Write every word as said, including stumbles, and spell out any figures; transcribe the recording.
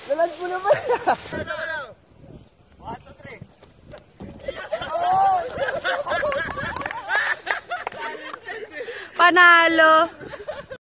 Lalag mo naman siya. one, two, three. Panalo.